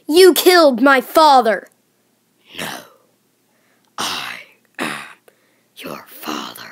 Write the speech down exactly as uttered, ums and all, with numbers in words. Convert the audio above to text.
You killed my father. No, I am your father.